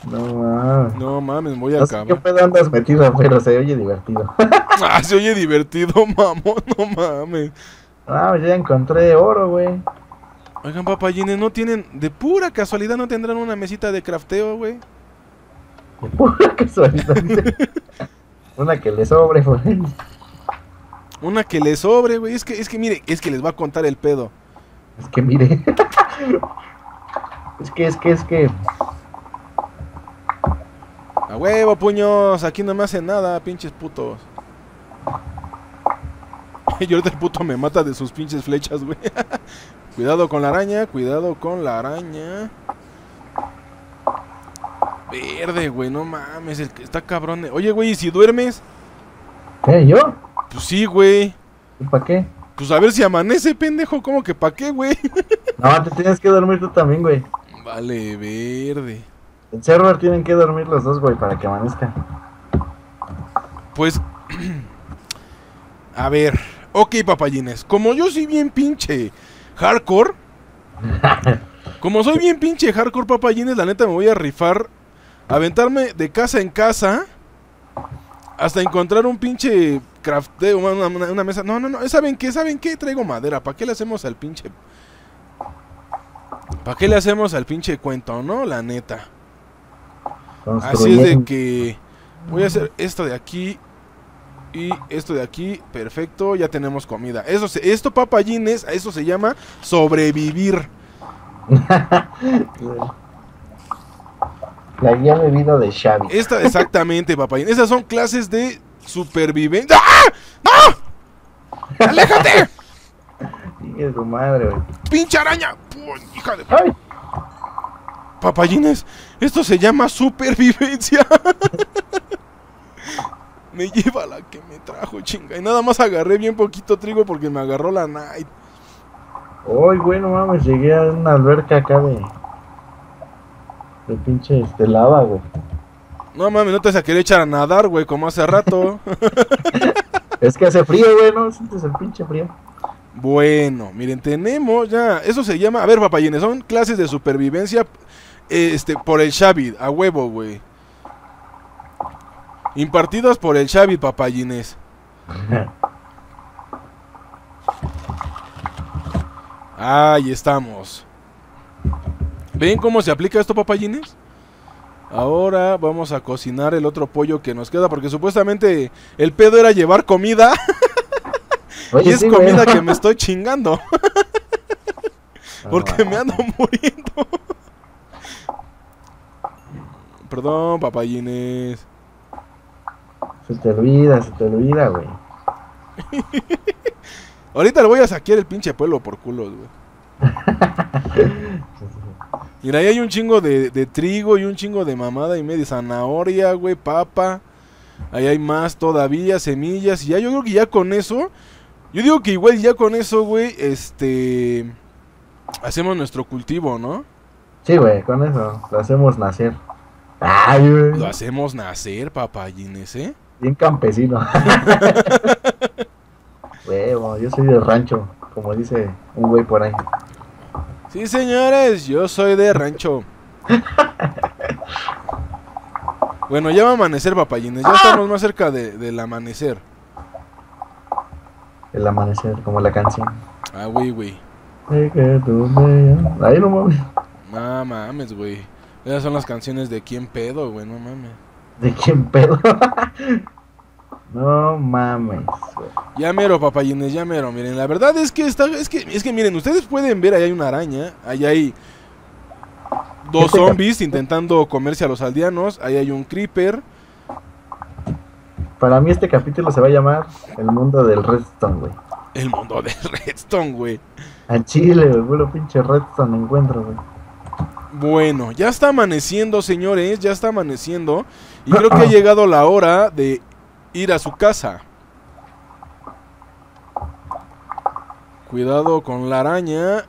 No mames. No mames, voy a No sé qué acabar. pedo andas metido, pero se oye divertido. Ah, se oye divertido, mamón, no mames. Ah, pues ya encontré oro, güey. Oigan, papayines, ¿no tienen, de pura casualidad, no tendrán una mesita de crafteo, güey? De pura casualidad, dice. Una que le sobre, güey. Una que les sobre, güey. Mire, es que les va a contar el pedo. Es que mire. Es que. A huevo, puños, aquí no me hacen nada, pinches putos. Y ahorita el puto me mata de sus pinches flechas, güey. Cuidado con la araña, cuidado con la araña. Verde, güey, no mames, el que está cabrón. Oye, güey, ¿y si duermes? ¿Qué? ¿Yo? Pues sí, güey. ¿Y para qué? Pues a ver si amanece, pendejo. ¿Cómo que pa' qué, güey? No, te tienes que dormir tú también, güey. Vale, verde. En server tienen que dormir los dos, güey, para que amanezca. Pues... A ver. Ok, papayines. Como yo soy bien pinche hardcore... Como soy bien pinche hardcore, papayines, la neta me voy a rifar. Aventarme de casa en casa hasta encontrar un pinche crafteo, una mesa. No, ¿saben qué? ¿Saben qué? Traigo madera. ¿Para qué le hacemos al pinche? ¿Para qué le hacemos al pinche cuento, no? La neta. Así es de que voy a hacer esto de aquí y esto de aquí. Perfecto, ya tenemos comida. Esto, papayines, a eso se llama sobrevivir. La guía de vida de Xavi. Exactamente, papayines. Esas son clases de supervivencia. ¡Ah! ¡No! ¡Aléjate! Hijo su madre, güey. ¡Pinche araña! ¡Hija de... ¡Ay! Papayines, esto se llama supervivencia. Me lleva la que me trajo, chinga. Y nada más agarré bien poquito trigo porque me agarró la night. Hoy, güey, no mames, llegué a una alberca acá de pinche lava, güey. No mames, no te vas a querer echar a nadar, güey, como hace rato. Es que hace frío, güey, ¿no? Sientes el pinche frío. Bueno, miren, tenemos ya... Eso se llama... A ver, papayines, son clases de supervivencia por el Xavi, a huevo, güey. Impartidas por el Xavi, papayines. Ahí estamos. ¿Ven cómo se aplica esto, papayines? Ahora vamos a cocinar el otro pollo que nos queda, porque supuestamente el pedo era llevar comida. Oye, Y es sí, comida güey. que me estoy chingando. Porque me ando muriendo. Perdón, papayines. Se te olvida, güey. Ahorita le voy a saquear el pinche pueblo por culos, güey. Mira, ahí hay un chingo de trigo y un chingo de mamada y media zanahoria, güey, papa. Ahí hay más todavía, semillas. Y ya yo creo que ya con eso... Yo digo que igual ya con eso, güey, hacemos nuestro cultivo, ¿no? Sí, güey, con eso lo hacemos nacer. Ay, güey. Lo hacemos nacer, papayines, ¿eh? Bien campesino. Huevo, yo soy de rancho, como dice un güey por ahí. Sí, señores, yo soy de rancho. Bueno, ya va a amanecer, papayines. Ya estamos más cerca del amanecer. El amanecer, como la canción. Ah, güey. Ay, que tú me... Ahí no mames. No mames, güey. Esas son las canciones de quién pedo, güey, no mames. ¿De quién pedo? No mames, güey. Ya mero, papayines, ya mero. Miren, la verdad es que miren, ustedes pueden ver, ahí hay una araña, ahí hay dos zombies intentando comerse a los aldeanos, ahí hay un creeper. Para mí este capítulo se va a llamar El mundo del Redstone, güey. El mundo de Redstone, güey. A Chile, güey, puro pinche Redstone encuentro, güey. Bueno, ya está amaneciendo, señores, ya está amaneciendo. Y creo que ha llegado la hora de ir a su casa. Cuidado con la araña.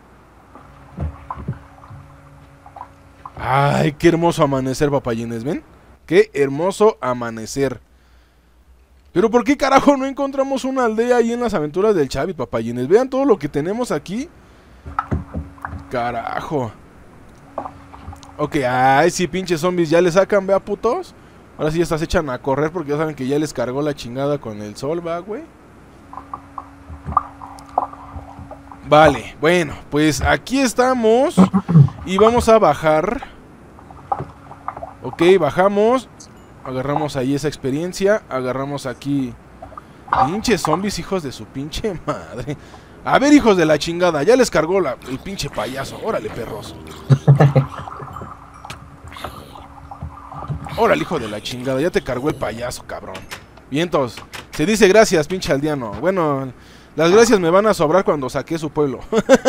Ay, qué hermoso amanecer, papayines, ¿ven? Qué hermoso amanecer. Pero ¿por qué carajo no encontramos una aldea ahí en las aventuras del Xavi, papayines? Vean todo lo que tenemos aquí. Carajo. Ok, ay, sí, pinches zombies, ya le sacan, vea, putos. Ahora sí ya se echan a correr porque ya saben que ya les cargó la chingada con el sol, va, güey. Vale, bueno, pues aquí estamos y vamos a bajar. Ok, bajamos. Agarramos ahí esa experiencia. Agarramos aquí. Pinches zombies, hijos de su pinche madre. A ver, hijos de la chingada, ya les cargó el pinche payaso. Órale, perros. Órale, hijo de la chingada, ya te cargó el payaso, cabrón. Vientos, se dice gracias, pinche aldeano. Bueno, las gracias me van a sobrar cuando saqué su pueblo.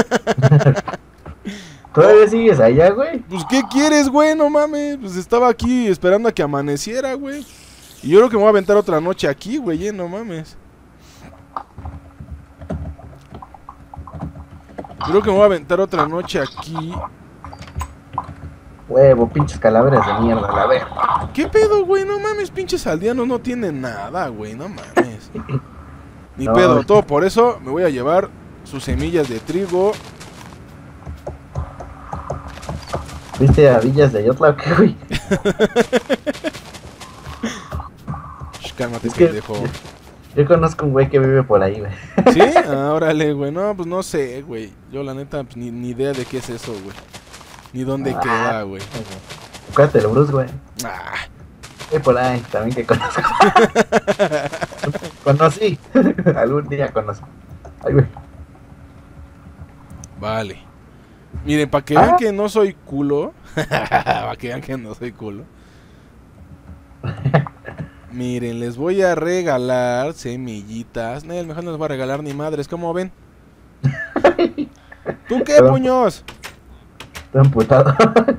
¿Todavía sigues allá, güey? Pues, ¿qué quieres, güey? No mames. Pues estaba aquí esperando a que amaneciera, güey. Y yo creo que me voy a aventar otra noche aquí, güey, no mames. Creo que me voy a aventar otra noche aquí. Huevo, pinches calaveras de mierda, la verga. ¿Qué pedo, güey? No mames, pinches aldeanos no tienen nada, güey, no mames. Ni No, pedo, güey. todo por eso me voy a llevar sus semillas de trigo. ¿Viste a Villas de Ayotla o qué, güey? Shh, cálmate, Es que pendejo. yo conozco un güey que vive por ahí, güey. ¿Sí? Ah, órale, güey. No, pues no sé, güey. Yo la neta, pues, ni idea de qué es eso, güey. Ni dónde queda, güey. Acuérdate del Bruce, güey. Ah, Por ahí, también que conozco. Conocí. Algún día conocí. Ay, güey. vale. Miren, para que vean que no soy culo. Para que vean que no soy culo. Miren, les voy a regalar semillitas. No, mejor no les voy a regalar ni madres, ¿cómo ven? ¿Tú qué, puños? Estoy emputado.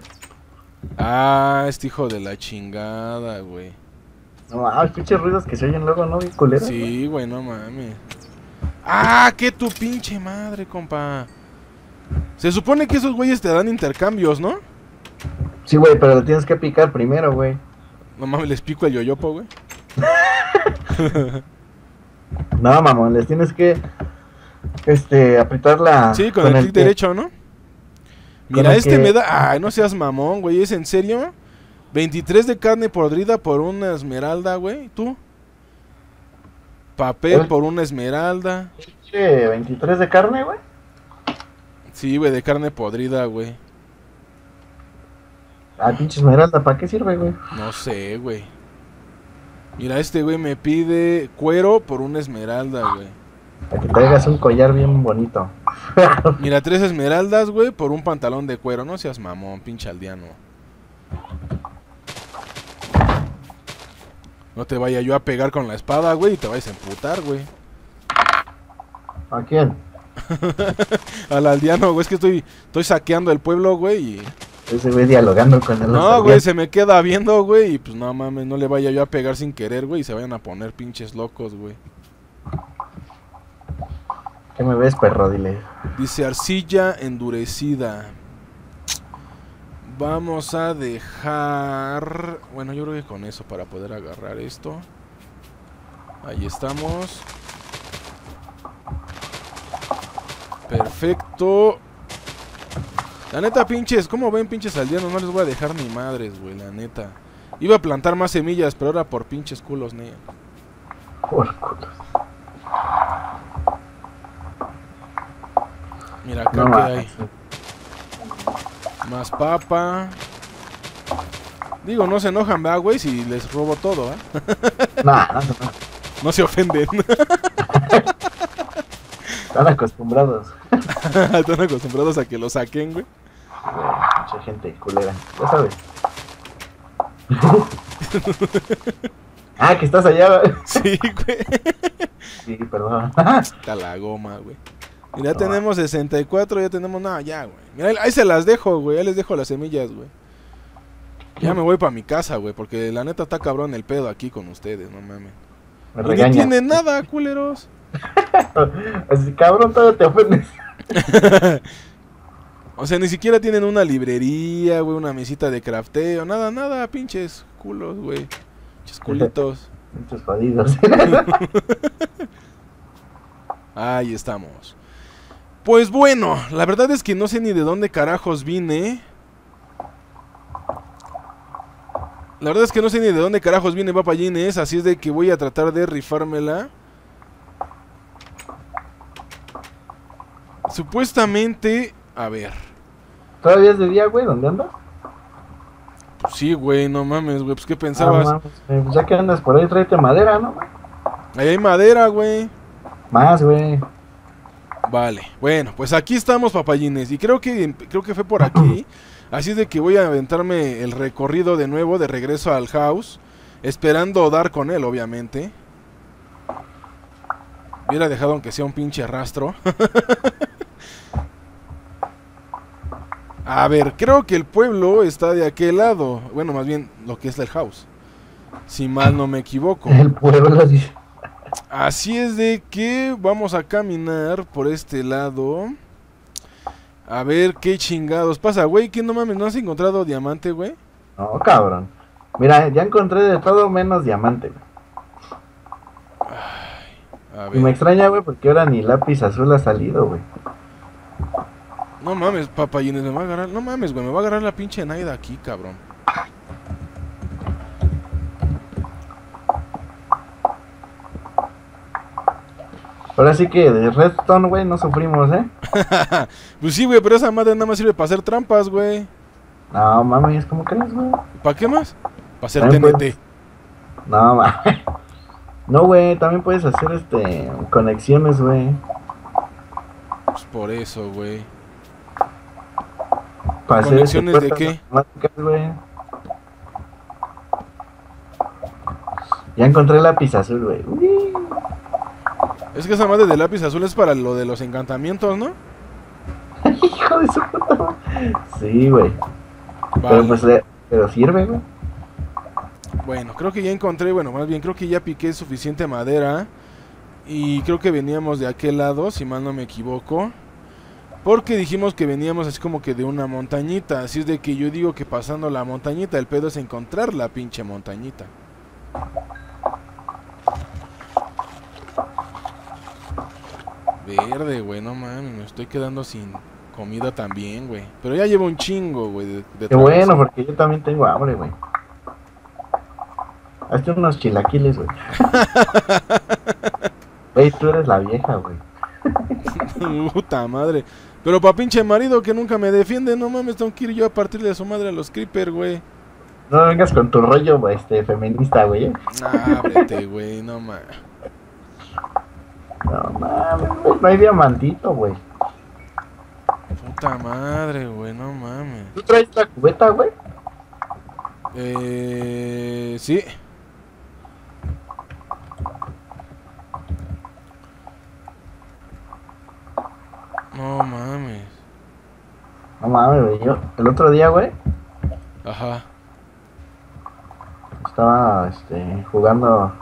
Ah, este hijo de la chingada, güey. No, pinches ruidos que se oyen luego, ¿no? Bien culeros. Sí, güey, no mames. Ah, que tu pinche madre, compa. Se supone que esos güeyes te dan intercambios, ¿no? Sí, güey, pero lo tienes que picar primero, güey. No mames, les pico el yoyopo, güey. No, mamón, les tienes que apretar la... Sí, con el clic derecho, ¿no? Mira, el este que- me da... Ay, no seas mamón, güey, ¿es en serio? 23 de carne podrida por una esmeralda, güey. ¿Tú? Papel por una esmeralda. ¿Qué? ¿23 de carne, güey? Sí, güey, de carne podrida, güey. Ah, pinche esmeralda, ¿para qué sirve, güey? No sé, güey. Mira, este güey me pide cuero por una esmeralda, güey. Para que traigas un collar bien bonito. Mira, 3 esmeraldas, güey, por un pantalón de cuero. No seas mamón, pinche aldeano. No te vaya yo a pegar con la espada, güey, y te vayas a emputar, güey. ¿A quién? Al aldeano, güey, es que estoy saqueando el pueblo, güey, y... Ese güey dialogando con el No, güey, se me queda viendo, güey, y pues no mames, no le vaya yo a pegar sin querer, güey, y se vayan a poner pinches locos, güey. ¿Qué me ves, perro? Dile. Dice arcilla endurecida. Vamos a dejar... Bueno, yo creo que con eso para poder agarrar esto. Ahí estamos. Perfecto. La neta, pinches, ¿cómo ven, pinches aldeanos? No les voy a dejar ni madres, güey, la neta. Iba a plantar más semillas, pero ahora por pinches culos, ne. Por culos. Mira, acá No que mames. hay más papa. Digo, no se enojan, ¿verdad, güey? Si les robo todo, ¿eh? No. No se ofenden. Están acostumbrados. Están acostumbrados a que lo saquen, güey. Mucha gente culera. Ya sabes. Que estás allá. Güey. Sí, güey. Sí, perdón. Está la goma, güey. Mira, ya tenemos 64, ya tenemos... No, ya, güey. Mira, ahí se las dejo, güey. Ahí les dejo las semillas, güey. Ya me voy para mi casa, güey. Porque la neta está cabrón el pedo aquí con ustedes, no mames. Me Y ni regañan. tienen nada, culeros. Así, cabrón, todavía te ofendes. O sea, ni siquiera tienen una librería, güey, una mesita de crafteo, nada, pinches culos, güey. Pinches culitos. Muchos jodidos. Ahí estamos. Pues bueno, la verdad es que no sé ni de dónde carajos vine. La verdad es que no sé ni de dónde carajos viene Papayines, así es de que voy a tratar de rifármela. Supuestamente, a ver. ¿Todavía es de día, güey? ¿Dónde andas? Pues sí, güey, no mames, güey, pues ¿qué pensabas? Mames, pues ya que andas por ahí, tráete madera, ¿no? Ahí hay madera, güey. Más, güey. Vale, bueno, pues aquí estamos, Papayines, y creo que fue por aquí. Así es de que voy a aventarme el recorrido de nuevo, de regreso al house, esperando dar con él, obviamente. Hubiera dejado aunque sea un pinche rastro. A ver, creo que el pueblo está de aquel lado. Bueno, más bien lo que es el house, si mal no me equivoco. El pueblo dice. Así es de que vamos a caminar por este lado. A ver qué chingados pasa, güey. Que no mames, ¿no has encontrado diamante, güey? No, cabrón. Mira, ya encontré de todo menos diamante, güey. A Y me ver. extraña, güey, porque ahora ni lápiz azul ha salido, güey. No mames, Papayines, me va a agarrar. No mames, güey, me va a agarrar la pinche Naida aquí, cabrón. Ahora sí que de redstone, güey, no sufrimos, ¿eh? Pues sí, güey, pero esa madre nada más sirve para hacer trampas, güey. No, mames, ¿cómo crees, güey? ¿Para qué más? Para hacer También TNT. puedes- No, mames. No, güey, también puedes hacer, conexiones, güey. Pues por eso, güey. Para hacer, ¿Conexiones de puertas qué? automáticas, güey. Ya encontré lápiz azul, güey. Uy. Es que esa madre de lápiz azul es para lo de los encantamientos, ¿no? Hijo de su puta madre. Sí, güey. Pero Vale. pues, pero sirve, güey. Bueno, creo que ya encontré, bueno, más bien creo que ya piqué suficiente madera. Y creo que veníamos de aquel lado, si mal no me equivoco. Porque dijimos que veníamos así como que de una montañita. Así es de que yo digo que pasando la montañita, el pedo es encontrar la pinche montañita. Verde, güey, no mames, me estoy quedando sin comida también, güey. Pero ya llevo un chingo, güey, de Qué bueno, travesía. porque yo también tengo hambre, güey. Hazte unos chilaquiles, güey. Güey, tú eres la vieja, güey. Puta madre. Pero pa' pinche marido que nunca me defiende, no mames, tengo que ir yo a partirle a su madre a los creeper, güey. No vengas con tu rollo, feminista, güey. Ábrete, güey, no mames. No mames, güey, no hay diamantito, güey. Puta madre, güey, no mames. ¿Tú traes la cubeta, güey? Sí. No mames. No mames, güey. Yo, el otro día, güey, Ajá. estaba, jugando,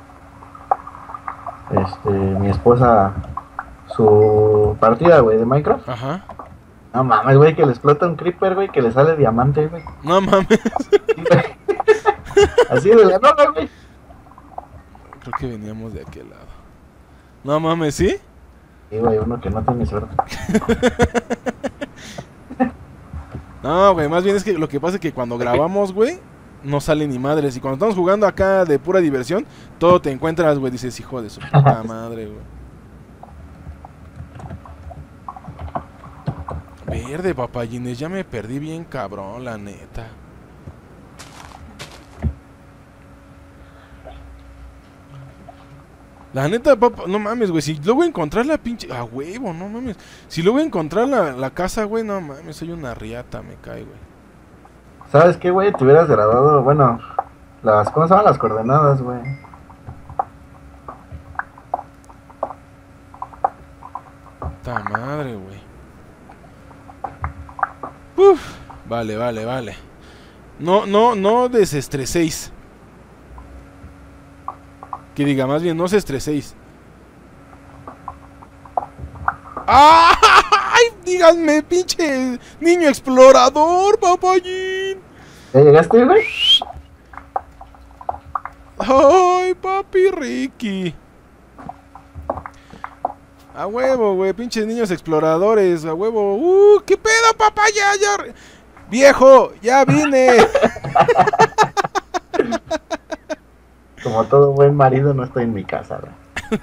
mi esposa, su partida, güey, de Minecraft. Ajá. No mames, güey, que le explota un creeper, güey, que le sale diamante, güey. No mames. Sí, güey. Así de la nada, güey. Creo que veníamos de aquel lado. No mames, ¿sí? Sí, güey, uno que no tiene suerte. No, güey, más bien es que lo que pasa es que cuando grabamos, güey, no sale ni madres. Y cuando estamos jugando acá de pura diversión, todo te encuentras, güey, dices, hijo de su puta madre, güey. Verde, Papayines, ya me perdí bien cabrón, la neta. La neta, papá, no mames, güey, si luego encontrar la pinche... A huevo, no mames. Si luego encontrar la casa, güey, no mames, soy una riata, me cae, güey. ¿Sabes qué, güey? Te hubieras grabado, bueno, ¿cómo se llaman las coordenadas, güey? Puta madre, güey. Uf, vale. No desestreséis. Que diga, más bien, no se estreséis. ¡Ay! Díganme, pinche niño explorador, Papayín. ¿Ya llegaste, güey? ¡Ay, papi Ricky! A huevo, güey, pinches niños exploradores, a huevo. ¿Qué pedo, papá? Ya. Viejo, ya vine. Como todo buen marido, no estoy en mi casa, güey.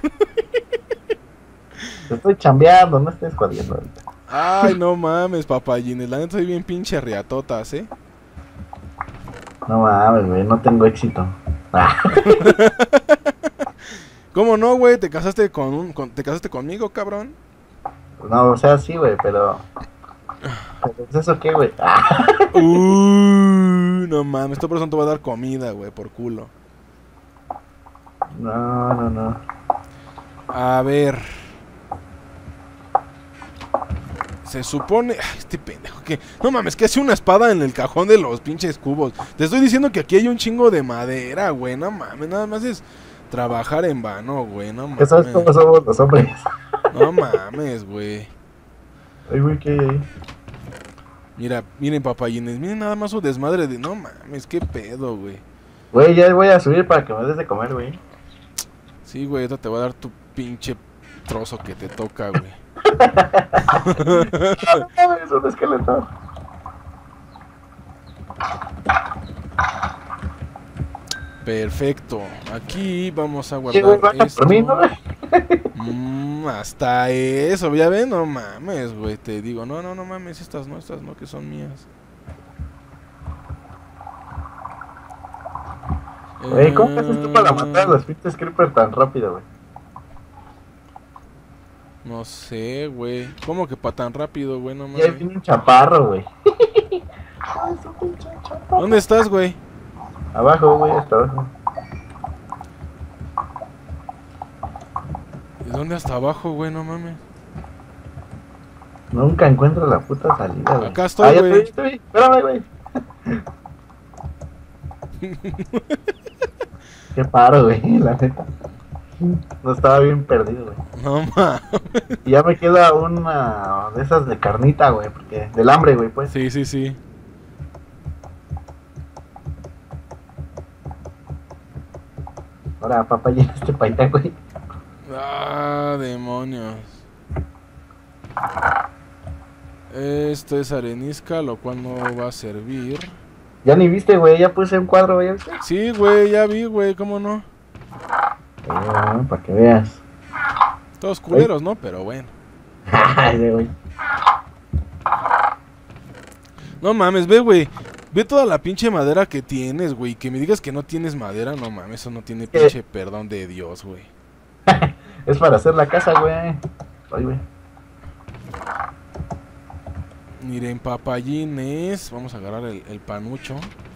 Estoy chambeando, no estoy escuadiendo ahorita. Ay, no mames, papayines. La neta soy bien pinche riatotas, No mames, güey, no tengo éxito. ¿Cómo no, güey? ¿Te casaste te casaste conmigo, cabrón? No, o sea, sí, güey, pero... ¿Pero eso qué, güey? No mames, esta persona te va a dar comida, güey, por culo. No. A ver. Se supone... Ay, este pendejo que... No mames, que hace una espada en el cajón de los pinches cubos. Te estoy diciendo que aquí hay un chingo de madera, güey. No mames, nada más es trabajar en vano, güey. No mames. ¿Sabes cómo somos los hombres? No mames, güey. Ay, güey, ¿qué hay ahí? Mira, miren, papayines, miren nada más su desmadre de... No mames, qué pedo, güey. Güey, ya voy a subir para que me des de comer, güey. Sí, güey, ahorita te va a dar tu pinche trozo que te toca, güey. Es un esqueleto. Perfecto. Aquí vamos a Sí, güey, guardar baja esto. por mí, ¿no, güey? Hasta eso, ya ven, no mames, güey. Te digo, no mames, estas no, que son mías. Güey, ¿cómo haces tú para matar a los pinches creeper tan rápido, güey? No sé, güey. ¿Cómo que para tan rápido, güey? No Y ahí mames. viene un chaparro, güey. ¿Dónde estás, güey? Abajo, güey, hasta abajo. ¿De dónde hasta abajo, güey? No mames. Nunca encuentro la puta salida, güey. Acá estoy, ya güey. estoy. Espérame, güey. Qué paro, güey, la neta. No estaba bien perdido, güey. No mames. Y ya me queda una de esas de carnita, güey, porque del hambre, güey, pues. Sí. Ahora, papá, llena este paita, güey. Ah, demonios. Esto es arenisca, lo cual no va a servir. Ya ni viste, güey, ya puse un cuadro, güey. Sí, güey, ya vi, güey, ¿cómo no? Para que veas. Todos culeros, ¿no? Pero bueno. Güey. No mames, ve, güey. Ve toda la pinche madera que tienes, güey. Que me digas que no tienes madera, no mames, eso no tiene pinche perdón de Dios, güey. Es para hacer la casa, güey. Ay, güey. Miren, papayines. Vamos a agarrar el panucho.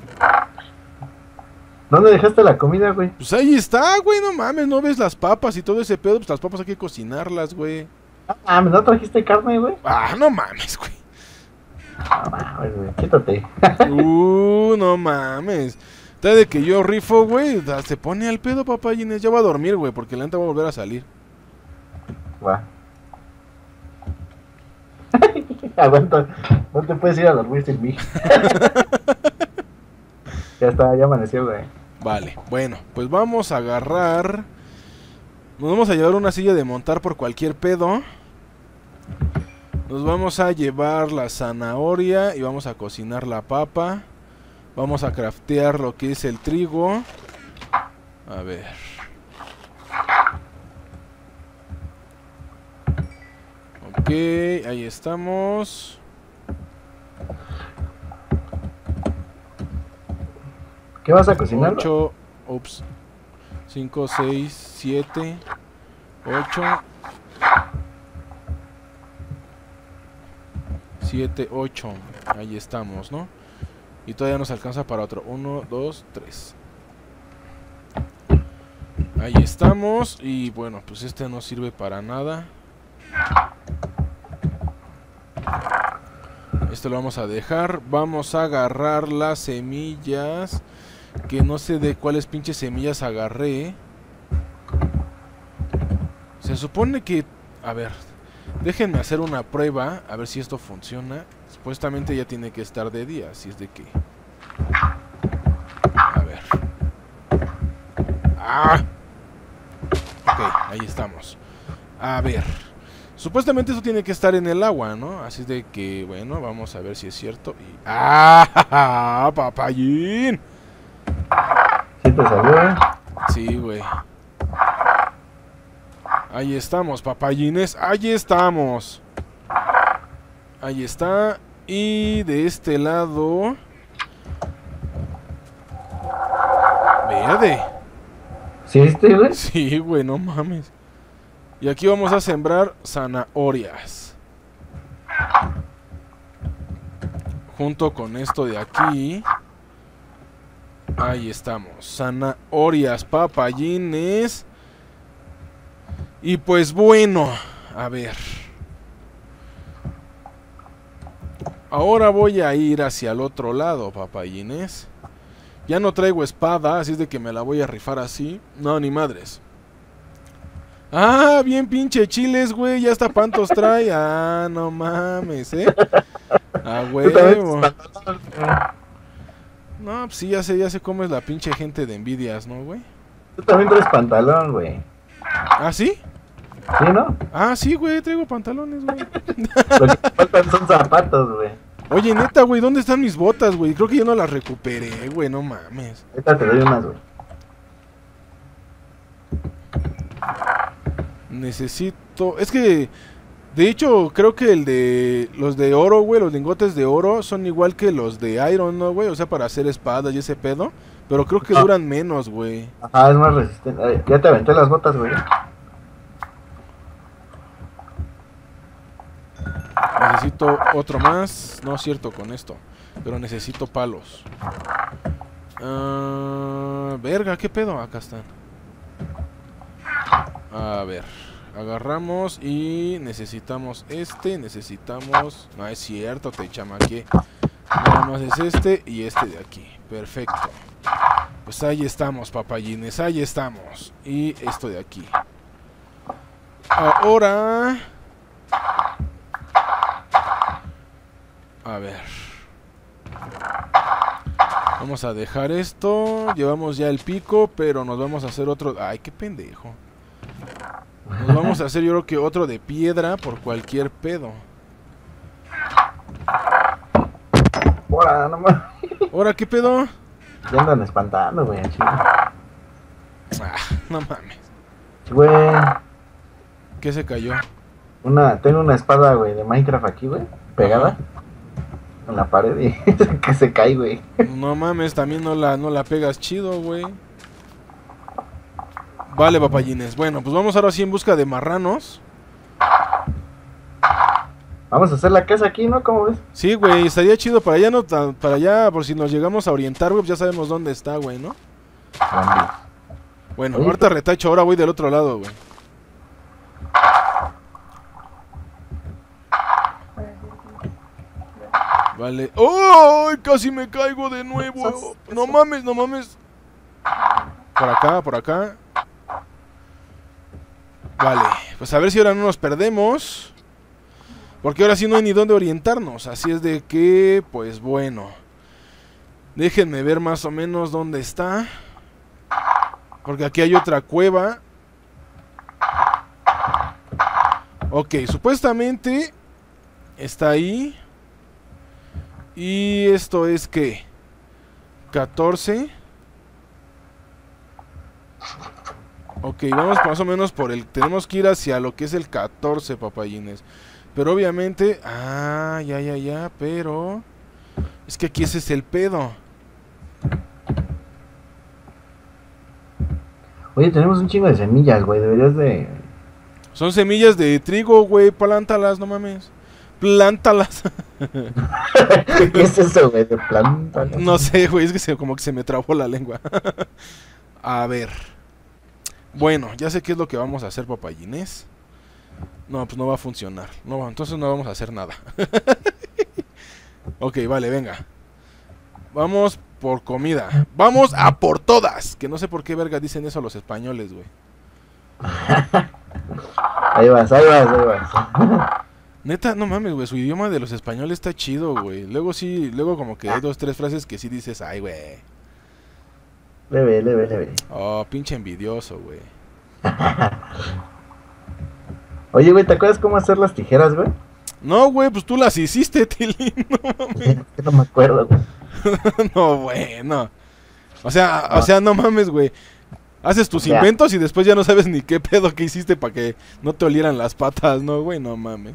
¿Dónde dejaste la comida, güey? Pues ahí está, güey, no mames. ¿No ves las papas y todo ese pedo? Pues las papas hay que cocinarlas, güey. ¿No trajiste carne, güey? Ah, no mames, güey. No mames, güey, quítate. No mames. Está de que yo rifo, güey. Se pone al pedo, papayines. Ya va a dormir, güey, porque la neta va a volver a salir. Va. Aguanta, no te puedes ir a dormir sin mí. Ya está, ya amaneció, güey. Vale, bueno, pues vamos a agarrar. Nos vamos a llevar una silla de montar por cualquier pedo. Nos vamos a llevar la zanahoria y vamos a cocinar la papa. Vamos a craftear lo que es el trigo. A ver. Ok, ahí estamos. ¿Qué vas a cocinar? 8, ups. 5, 6, 7, 8. 7, 8. Ahí estamos, ¿no? Y todavía nos alcanza para otro. 1, 2, 3. Ahí estamos. Y bueno, pues este no sirve para nada. Esto lo vamos a dejar. Vamos a agarrar las semillas. Que no sé de cuáles pinches semillas agarré. Se supone que... A ver, déjenme hacer una prueba. A ver si esto funciona. Supuestamente ya tiene que estar de día. Así es de que... A ver. ¡Ah! Ok, ahí estamos. A ver. Supuestamente eso tiene que estar en el agua, ¿no? Así es de que, bueno, vamos a ver si es cierto. Y... ¡Ah! ¡Papayín! ¿Sí te salió, eh? Sí, güey. Ahí estamos, papayines. Ahí estamos. Ahí está. Y de este lado... Verde. ¿Sí, güey? Sí, güey, no mames. Y aquí vamos a sembrar zanahorias. Junto con esto de aquí. Ahí estamos. Zanahorias, papayines. Y pues bueno, a ver. Ahora voy a ir hacia el otro lado, papayines. Ya no traigo espada, así es de que me la voy a rifar así. No, ni madres. Ah, bien pinche chiles, güey. Ya hasta pantos trae. Ah, no mames, A huevo. No, pues sí, ya sé cómo es la pinche gente de envidias, ¿no, güey? Tú también traes pantalón, güey. ¿Ah, sí? ¿Sí, no? Ah, sí, güey, traigo pantalones, güey. Lo que faltan son zapatos, güey. Oye, neta, güey, ¿dónde están mis botas, güey? Creo que yo no las recuperé, güey, no mames. Ahorita te doy unas, güey. Necesito... Es que... De hecho, creo que los de oro, güey, los lingotes de oro son igual que los de iron, ¿no, güey? O sea, para hacer espadas y ese pedo. Pero creo que duran menos, güey. Ajá, es más resistente. Ay, ya te aventé las botas, güey. Necesito otro más. No es cierto con esto. Pero necesito palos. Verga, ¿qué pedo? Acá están. A ver. Agarramos y necesitamos necesitamos... No, es cierto, te chamaqué. Nada más es este y este de aquí. Perfecto. Pues ahí estamos, papayines, ahí estamos. Y esto de aquí. Ahora... A ver. Vamos a dejar esto. Llevamos ya el pico, pero nos vamos a hacer otro... Ay, qué pendejo. Nos vamos a hacer yo creo que otro de piedra por cualquier pedo. Ahora, no mames. ¿Ahora qué pedo? Ya andan espantando, güey, chido. No mames. Güey, ¿Qué se cayó? tengo una espada, güey, de Minecraft aquí, güey, pegada en la pared y que se cae, güey. No mames, también no la pegas chido, güey. Vale, papayines. Bueno, pues vamos ahora sí en busca de marranos. Vamos a hacer la casa aquí, ¿no? ¿Cómo ves? Sí, güey, estaría chido para allá, no, para allá, por si nos llegamos a orientar, güey, pues ya sabemos dónde está, güey, ¿no? Bueno, Oye, ahorita retacho, ahora voy del otro lado, güey. Vale. ¡Oh! Casi me caigo de nuevo. No mames, no mames. Por acá, por acá. Vale, pues a ver si ahora no nos perdemos. Porque ahora sí no hay ni dónde orientarnos. Así es de que, pues bueno. Déjenme ver más o menos dónde está. Porque aquí hay otra cueva. Ok, supuestamente está ahí. Y esto es que 14. Ok, vamos más o menos por el... Tenemos que ir hacia lo que es el 14, papayines. Pero obviamente... Ah, ya, pero... Es que aquí ese es el pedo. Oye, tenemos un chingo de semillas, güey, deberías de... Son semillas de trigo, güey, plántalas, no mames. Plántalas. ¿Qué es eso, güey, de planta? No sé, güey, es que como que se me trabó la lengua. A ver. Bueno, ya sé qué es lo que vamos a hacer, papayines. No, pues no va a funcionar. No, entonces no vamos a hacer nada. Ok, vale, venga. Vamos por comida. Vamos a por todas. Que no sé por qué verga dicen eso los españoles, güey. Ahí vas. Neta, no mames, güey. Su idioma de los españoles está chido, güey. Luego sí, luego como que hay 2, 3 frases que sí dices, ay, güey. Leve. Oh, pinche envidioso, güey. Oye, güey, ¿te acuerdas cómo hacer las tijeras, güey? No, güey, pues tú las hiciste, Tilín. No mames. No me acuerdo, güey. No, bueno. O sea, no mames, güey. Haces tus Ya. inventos y después ya no sabes ni qué pedo que hiciste para que no te olieran las patas, ¿no, güey? No mames.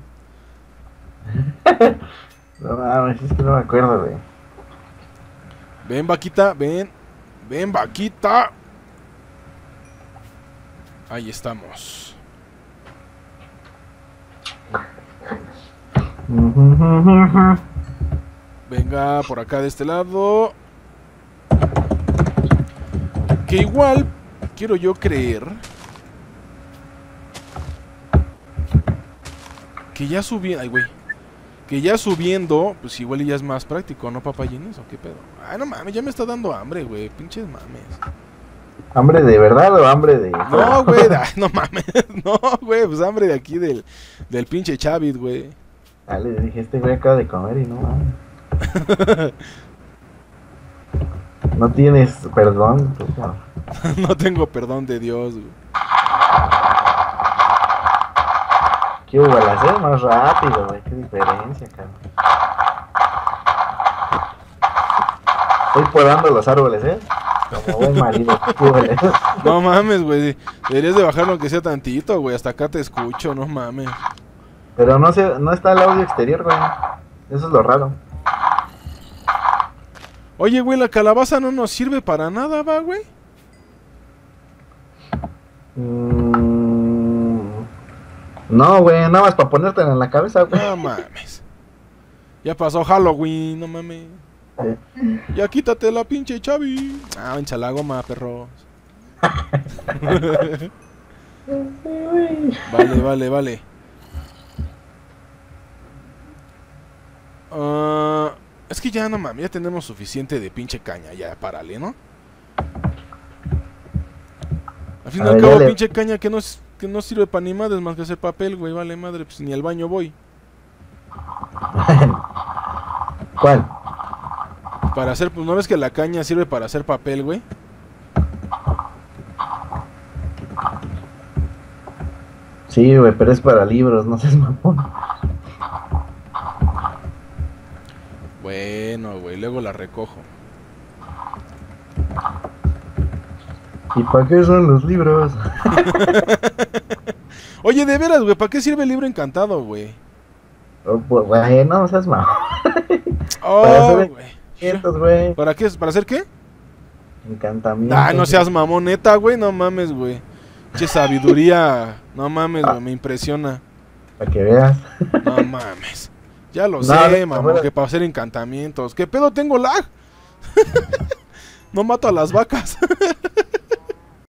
No mames, es que no me acuerdo, güey. Ven, vaquita, ven. Ven, vaquita. Ahí estamos. Venga, por acá de este lado. Que igual, quiero yo creer que ya subiendo... Ay, güey. Que ya subiendo, pues igual ya es más práctico, ¿no, papayines? ¿O qué pedo? Ay, no mames, ya me está dando hambre, güey. Pinches mames. ¿Hambre de verdad o hambre de...? No, güey, no mames. No, güey, pues hambre de aquí del pinche Chavit, güey. Ah, le dije, este güey acaba de comer y no mames. No tienes perdón. Pues, no. No tengo perdón de Dios, güey. ¿Qué hubo? Al hacer más rápido, güey. Qué diferencia, cabrón. Estoy podando los árboles, ¿eh? Como buen marido. ¿Qué hubo? No mames, güey. Deberías de bajarlo aunque sea tantito, güey. Hasta acá te escucho, no mames. Pero no está el audio exterior, güey. Eso es lo raro. Oye, güey, la calabaza no nos sirve para nada, va, güey. No, güey, nada más para ponértela en la cabeza, güey. No mames. Ya pasó Halloween, no mames. Ya quítate la pinche Chavi. Ah, hincha la goma, perros. Vale. Es que ya no mames, ya tenemos suficiente de pinche caña, ya párale, ¿no? Al fin y al cabo, pinche caña que no sirve para ni madres más que hacer papel, güey, vale madre, pues ni al baño voy. ¿Cuál? Para hacer, pues no ves que la caña sirve para hacer papel, güey. Sí, güey, pero es para libros, no seas mamón. Bueno, güey, luego la recojo. ¿Y para qué son los libros? Oye, de veras, güey, ¿para qué sirve el libro encantado, güey? Oh, pues, güey, no seas mamón. Oh, güey. ¿Para qué? ¿Para hacer qué? Encantamiento. Ah, no seas mamón, neta, güey, no mames, güey. Che sabiduría, no mames, güey, me impresiona. Para que veas. No mames. Ya lo sé, mamón, que para hacer encantamientos. ¿Qué pedo tengo lag? No mato a las vacas.